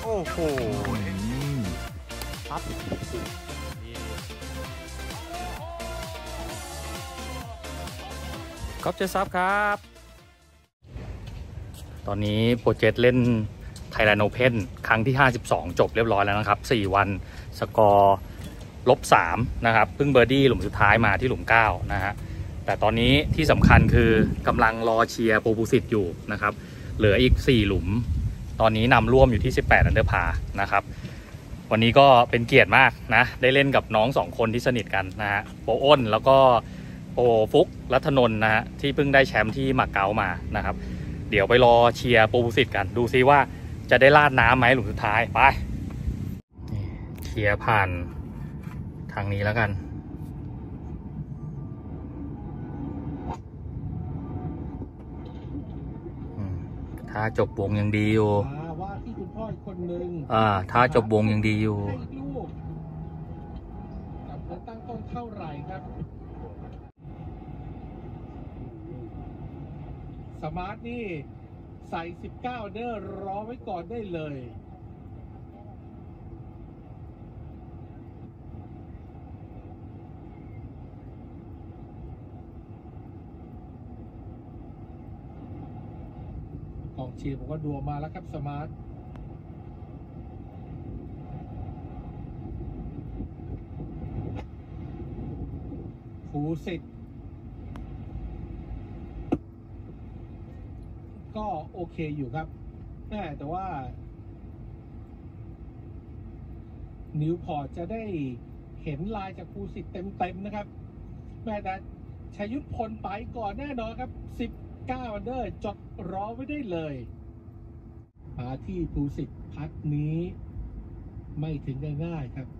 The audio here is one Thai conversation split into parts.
โอ้โหครับก๊อฟเจซับครับตอนนี้โปรเจกต์เล่น Thailand Open ครั้งที่52จบเรียบร้อยแล้วนะครับ4วันสกอร์-3นะครับเพิ่งเบอร์ดี้หลุมสุดท้ายมาที่หลุม9นะฮะแต่ตอนนี้ที่สำคัญคือกำลังรอเชียร์โปรบูสิตอยู่นะครับเหลืออีก4หลุมตอนนี้นำร่วมอยู่ที่18อันเดอร์พาร์นะครับวันนี้ก็เป็นเกียรติมากนะได้เล่นกับน้อง2คนที่สนิทกันนะฮะโปอ้นแล้วก็โปฟุกรัตนนท์นะฮะที่เพิ่งได้แชมป์ที่มาเก๊ามานะครับเดี๋ยวไปรอเชียร์โปรบูสิตกันดูซิว่าจะได้ลาดน้ำไหมหลุมสุดท้ายไปเชียร์ผ่านทางนี้แล้วกันถ้าจบวงยังดีอยู่ว่าที่คุณพ่ออีกคนนึงถ้าจบวงยังดีอยู่กับเงินตั้งต้นเท่าไหร่ครับสมาร์ทนี่ใส่19เด้อรอไว้ก่อนได้เลยกองเชียร์บอกว่าดูมาแล้วครับสมาร์ทภูสิทธิ์ก็โอเคอยู่ครับแต่ว่านิวพอร์ตจะได้เห็นลายจากภูสิทธิ์เต็มๆนะครับแต่ชัยยุทธพลไปก่อนแน่นอนครับ19อันเดอร์จดรอไว้ได้เลยมาที่ภูสิทธิ์พัดนี้ไม่ถึงง่ายๆครับ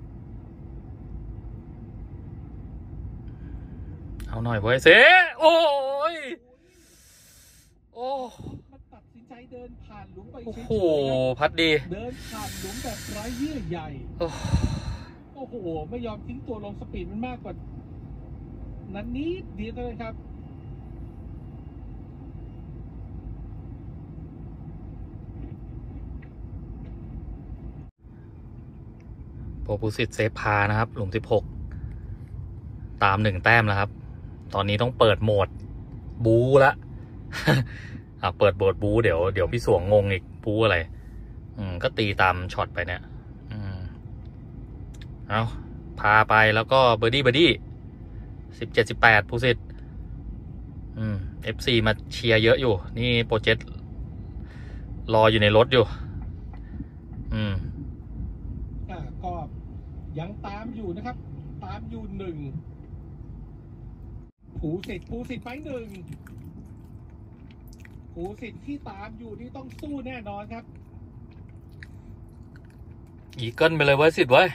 เอาหน่อยเว้ยเซ่โอ้ยโอ้มันตัดสินใจเดินผ่านหลุมไปโอ้โหพัดดีเดินผ่านหลุมแบบไร้เยื่อใยโอ้โหไม่ยอมทิ้งตัวลงสปีดมันมากกว่านั้นนิดเดียวเลยครับโปรบูสิตเซฟพานะครับหลุม16ตาม1แต้มแล้วครับตอนนี้ต้องเปิดโหมดบู๊ละ เปิดโหมดบู๊เดี๋ยวพี่สวงงงอีกบู๊อะไรก็ตีตามช็อตไปเนี่ยเอาพาไปแล้วก็เบอร์ดี้17-18ภูสิทธิ์FC มาเชียร์เยอะอยู่นี่โปรเจกต์รออยู่ในรถอยู่ก็ยังตามอยู่นะครับตามอยู่1ภูสิทธิ์ไป1ภูสิทธิ์ที่ตามอยู่นี่ต้องสู้แน่นอนครับอีเกิลไปเลยเว้ยสิทธิ์เว้ย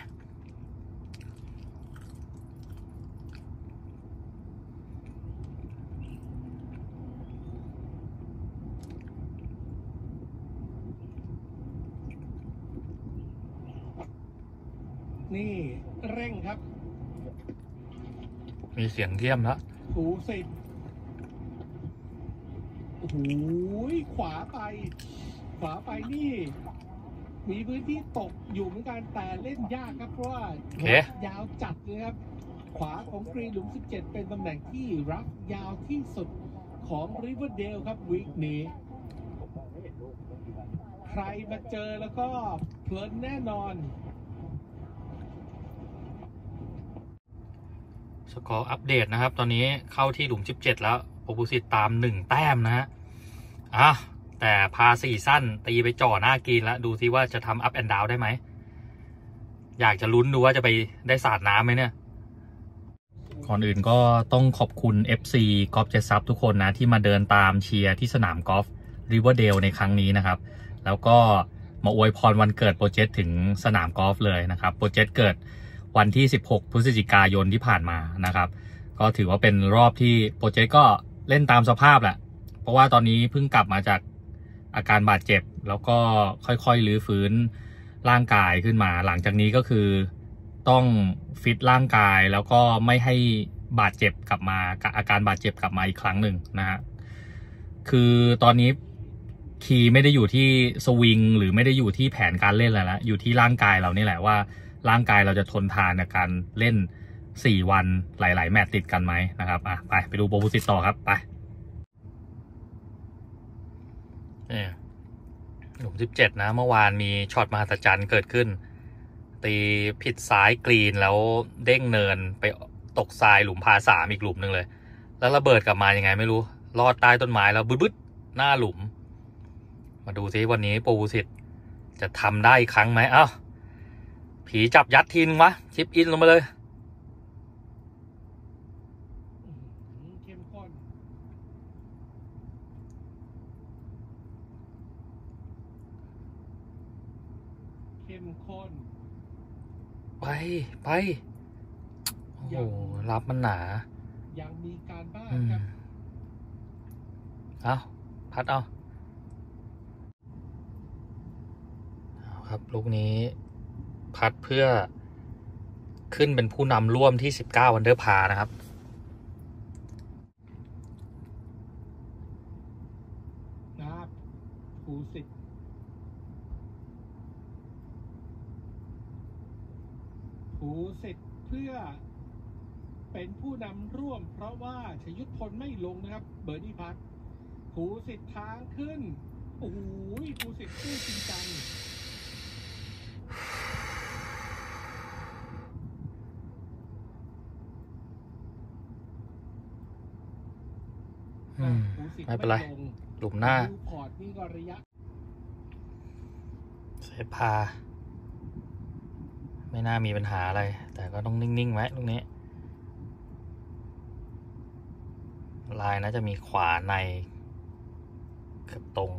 นี่เร่งครับมีเสียงเทียมแล้วภูสิทธิ์โอ้โหขวาไปนี่มีพื้นที่ตกอยู่เหมือนกันแต่เล่นยากครับเพราะว่ายาวจัดเลยครับขวาของกรีนหลุม17เป็นตำแหน่งที่รับยาวที่สุดของริเวอร์เดลครับวีคนี้ใครมาเจอแล้วก็เพลินแน่นอนสกอร์อัปเดตนะครับตอนนี้เข้าที่หลุม17แล้วโปรบูสิตตาม1แต้มนะฮะแต่พา4สั้นตีไปจ่อหน้ากินแล้วดูซิว่าจะทำอัพแอนด์ดาวได้ไหมอยากจะลุ้นดูว่าจะไปได้สาดน้ำไหมเนี่ยก่อนอื่นก็ต้องขอบคุณ FC กอล์ฟเจ็ตซับทุกคนนะที่มาเดินตามเชียร์ที่สนามกอล์ฟริเวอร์เดลในครั้งนี้นะครับแล้วก็มาอวยพรวันเกิดโปรเจกต์ถึงสนามกอล์ฟเลยนะครับโปรเจกต์เกิดวันที่16พฤศจิกายนที่ผ่านมานะครับก็ถือว่าเป็นรอบที่โปรเจกต์ก็เล่นตามสภาพแหละเพราะว่าตอนนี้เพิ่งกลับมาจากอาการบาดเจ็บแล้วก็ค่อยๆรื้อฟื้นร่างกายขึ้นมาหลังจากนี้ก็คือต้องฟิตร่างกายแล้วก็ไม่ให้บาดเจ็บกลับมาอาการบาดเจ็บกลับมาอีกครั้งหนึ่งนะฮะคือตอนนี้คีย์ไม่ได้อยู่ที่สวิงหรือไม่ได้อยู่ที่แผนการเล่นอะไรละอยู่ที่ร่างกายเรานี่แหละว่าร่างกายเราจะทนทานในการเล่น4 วันหลายๆแมตช์ติดกันไหมนะครับไปดูโปรโพสิตต่อครับไปหลุม17นะเมื่อวานมีช็อตมหัศจรรย์เกิดขึ้นตีผิดซ้ายกรีนแล้วเด้งเนินไปตกทรายหลุมพา3อีกหลุมหนึ่งเลยแล้วระเบิดกลับมายังไงไม่รู้ลอดใต้ต้นไม้แล้วบึ๊ดหน้าหลุมมาดูซิวันนี้โปรโพสิตจะทำได้อีกครั้งไหมอ้าวผีจับยัดทีนึงวะชิปอินลงมาเลยเข้มข้นไปโอ้โหรับมันหนายังมีการบ้านครับเอาพัดเอาครับลูกนี้พัดเพื่อขึ้นเป็นผู้นำร่วมที่19อันเดอร์พานะครับภูสิทธิ์เพื่อเป็นผู้นำร่วมเพราะว่าชยุทธพลไม่ลงนะครับเบอร์ดี้พัดภูสิทธิ์ทางขึ้นโอ้โหภูสิทธิ์สู้จริงจังไม่เป็นไรหลุมหน้าพอร์ตนี่ก็ระยะเซฟพาไม่น่ามีปัญหาอะไรแต่ก็ต้องนิ่งๆไว้ตรงนี้ลายน่าจะมีขวาในเกือบตรง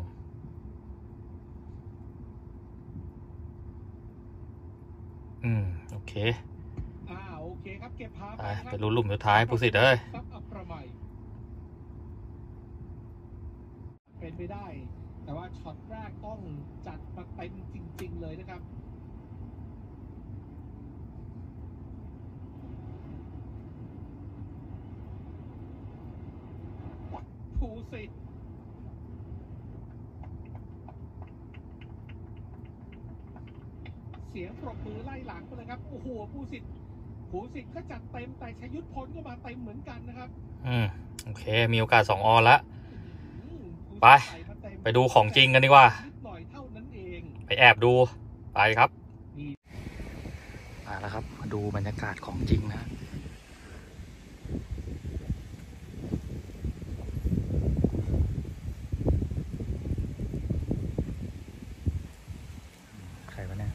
โอเคครับเก็บพาไปลุ้นหลุมสุดท้ายภูสิทธิ์เอ้ยเป็นไปได้แต่ว่าช็อตแรกต้องจัดมาเต็มจริงๆเลยนะครับภูสิทธิ์เสียงปรบมือไล่หลังไปเลยครับโอ้โหภูสิทธิ์ก็จัดเต็มแต่ชยุทธพลก็มาเต็มเหมือนกันนะครับโอเคมีโอกาส2 ออนแล้วไปดูของจริงกันดีกว่าไปแอบดูไปครับมาแล้วครับมาดูบรรยากาศของจริงนะใครวะเนี่ย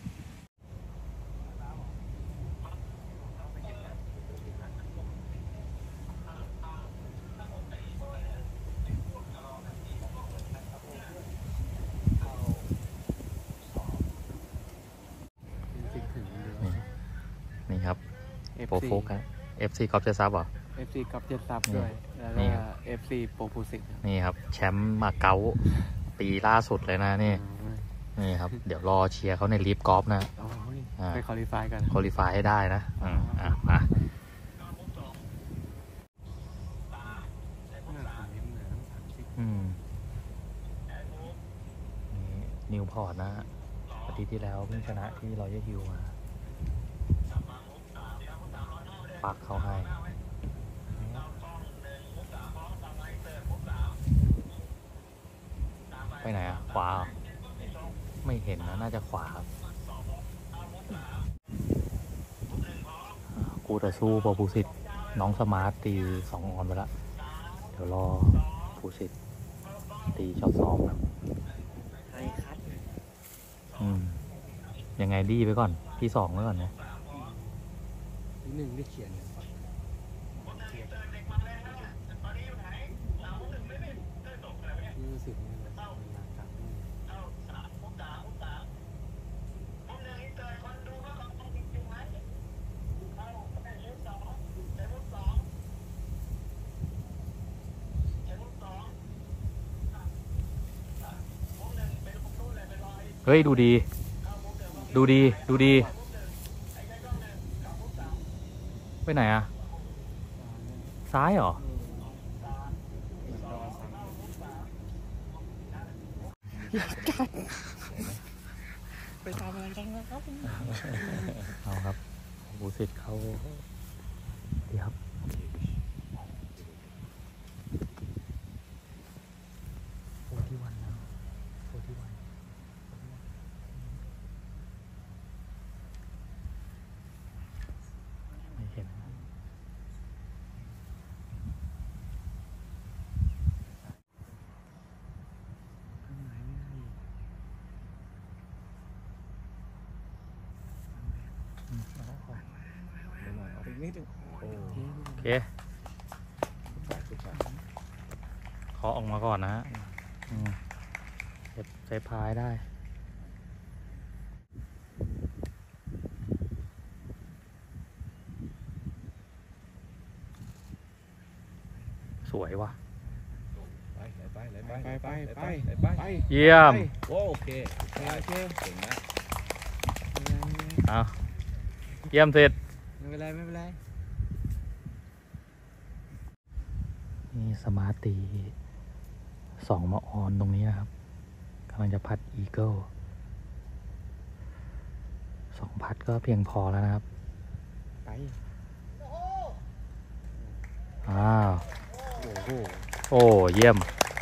นี่ครับโปรโฟกครับ FC กอล์ฟเจซับเหรอ FC กอล์ฟเจซับด้วยแล้วก็ FC โปรโพสิตนี่ครับแชมป์มาเก๊าปีล่าสุดเลยนะนี่ครับเดี๋ยวรอเชียร์เขาในลีฟกอล์ฟนะไปคอลี่ฟายกันคอลี่ฟายให้ได้นะนิวพอร์ตนะอาทิตย์ที่แล้วเพิ่งชนะที่รอยัลฮิลมาปักเขาให้ไปไหนอ่ะขวาไม่เห็นนะน่าจะขวาครับกูแต่สู้โปรภูสิทธิ์น้องสมาร์ตตี2 ออนไปแล้วเดี๋ยวรอภูสิทธิ์ตีช็อต2ครับยังไงดีไปก่อนที่2ไว้ก่อนนะ 1ได้เขียนรู้สึกเฮ้ยดูดีไปไหนอ่ะซ้ายเหรอไปทำอะไรกันนะครับเอาครับบูสิตเขาดีครับ41แล้ว41ไม่เห็นโอเคขอออกมาก่อนนะฮะเซฟพายได้สวยว่ะไปเยี่ยมโอเคเก่งนะเอาเยี่ยมเสร็จไม่เป็นไรนี่สมาร์ตตี2มาออนตรงนี้นะครับกำลังจะพัดอีเกิล2พัดก็เพียงพอแล้วนะครับไปอ้าวโอ้โหโอ้เยี่ยม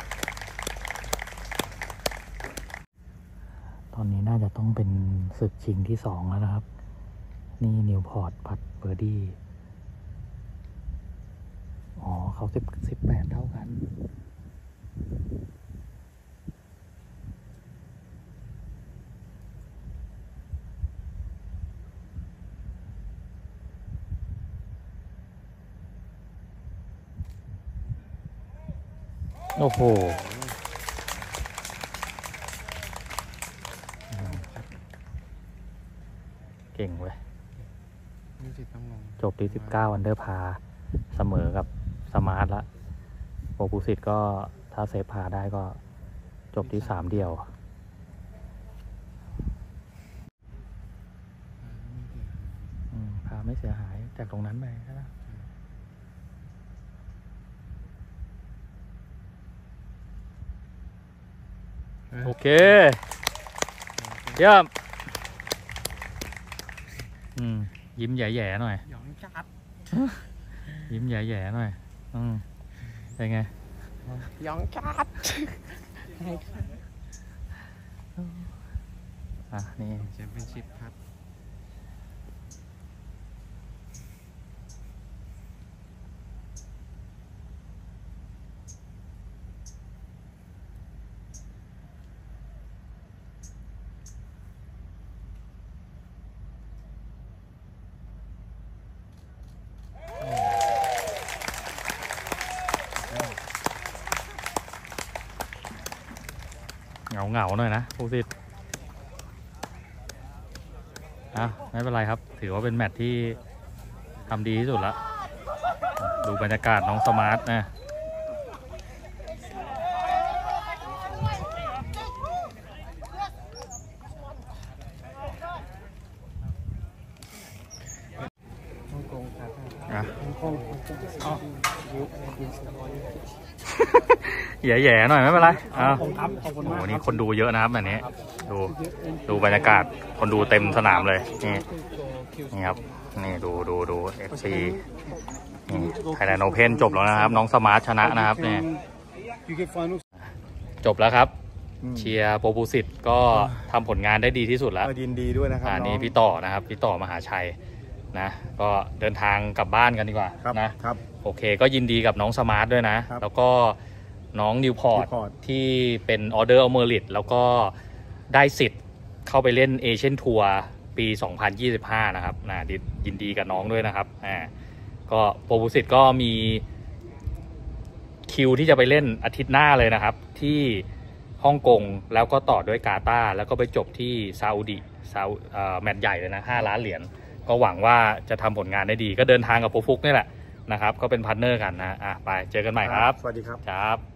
ตอนนี้น่าจะต้องเป็นศึกชิงที่2แล้วนะครับนี่นิวพอร์ตพัดเบอร์ดี้อ๋อเขา18เท่ากันโอ้โหเก่งเว้ยมีสิทธิ์ต้องลงจบที่19อันเดอร์พาเสมอกับสมาร์ทละโปรปูสิตก็ถ้าเซฟพาได้ก็จบที่3เดียวพาไม่เสียหายจากตรงนั้นไปใช่ไหมโอเคเยี่ยมยิ้มแย่ๆหน่อยหยองจัดยิ้มแย่ๆหน่อยเป็นไงหยองจัดนี่แชมเปี้ยนชิพครับเหงาหน่อยนะภูสิทธิ์ไม่เป็นไรครับถือว่าเป็นแมตช์ที่ทำดีที่สุดละดูบรรยากาศน้องสมาร์ทนะฮ่องกงครับ ฮ่องกงแย่ๆหน่อยไม่เป็นไรขอบคุณครับขอบคุณมากโอ้นี่คนดูเยอะนะครับแบบนี้ดูบรรยากาศคนดูเต็มสนามเลยนี่ครับนี่ดูFC นี่ไทยแลนด์โอเพ่นจบแล้วนะครับน้องสมาร์ทชนะนะครับเนี่ยจบแล้วครับเชียร์โปรปูสิตก็ทำผลงานได้ดีที่สุดแล้วยินดีด้วยนะครับนี่พี่ต่อนะครับพี่ต่อมหาชัยนะก็เดินทางกลับบ้านกันดีกว่านะครับโอเคก็ยินดีกับน้องสมาร์ทด้วยนะแล้วก็น้องนิวพอร์ตที่เป็นออเดอร์อเมริตแล้วก็ได้สิทธิ์เข้าไปเล่นเอเชียนทัวร์ปี 2025 นะครับยินดีกับน้องด้วยนะครับก็โปรปูสิตก็มีคิวที่จะไปเล่นอาทิตย์หน้าเลยนะครับที่ฮ่องกงแล้วก็ต่อด้วยกาตาร์แล้วก็ไปจบที่ซาอุดิแมตช์ใหญ่เลยนะ5 ล้านเหรียญก็หวังว่าจะทำผลงานได้ดีก็เดินทางกับโปรฟุกนี่แหละนะครับก็เป็นพาร์ทเนอร์กันนะไปเจอกันใหม่ครับสวัสดีครับครับ